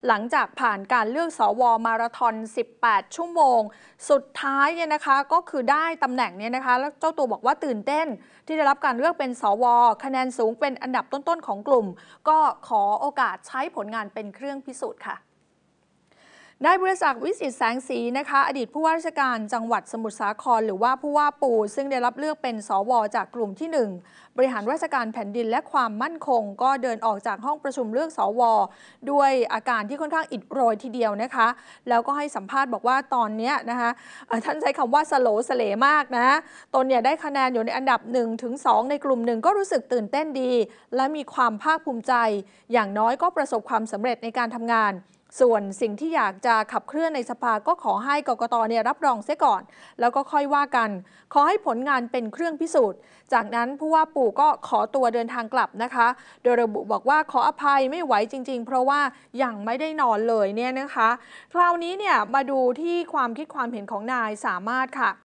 หลังจากผ่านการเลือกสวมาราธอน18 ชั่วโมงสุดท้ายเนี่ยนะคะก็คือได้ตำแหน่งเนี่ยนะคะแล้วเจ้าตัวบอกว่าตื่นเต้นที่ได้รับการเลือกเป็นสวคะแนนสูงเป็นอันดับต้นๆของกลุ่มก็ขอโอกาสใช้ผลงานเป็นเครื่องพิสูจน์ค่ะนายบุรศักดิ์วิสิทธิ์แสงสีนะคะอดีตผู้ว่าราชการจังหวัดสมุทรสาครหรือว่าผู้ว่าปู่ซึ่งได้รับเลือกเป็นสวจากกลุ่มที่ 1บริหารราชการแผ่นดินและความมั่นคงก็เดินออกจากห้องประชุมเลือกสวด้วยอาการที่ค่อนข้างอิดโรยทีเดียวนะคะแล้วก็ให้สัมภาษณ์บอกว่าตอนนี้นะคะท่านใช้คำว่าสโลสเลมากนะตนเนี่ยได้คะแนนอยู่ในอันดับ 1-2 ในกลุ่มหนึ่งก็รู้สึกตื่นเต้นดีและมีความภาคภูมิใจอย่างน้อยก็ประสบความสำเร็จในการทำงานส่วนสิ่งที่อยากจะขับเคลื่อนในสภาก็ขอให้กกต.รับรองเสียก่อนแล้วก็ค่อยว่ากันขอให้ผลงานเป็นเครื่องพิสูจน์จากนั้นผู้ว่าปู่ก็ขอตัวเดินทางกลับนะคะโดยระบุบอกว่าขออภัยไม่ไหวจริงๆเพราะว่ายังไม่ได้นอนเลยเนี่ยนะคะคราวนี้เนี่ยมาดูที่ความคิดความเห็นของนายสามารถค่ะ